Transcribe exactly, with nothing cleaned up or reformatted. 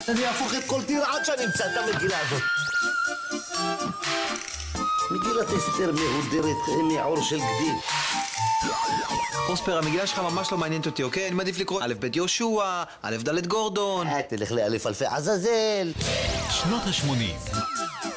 אני אהפוך את כל טירה עד שאני אמצא את המגילה הזאת. מגילת אסתר מהודרת מעור של גדי. פרוספר, המגילה שלך ממש לא מעניינת אותי, אוקיי? אני מעדיף לקרוא א' ב' יהושע, א' ד' גורדון. תלך לאלף אלפי עזאזל. שנות ה-שמונים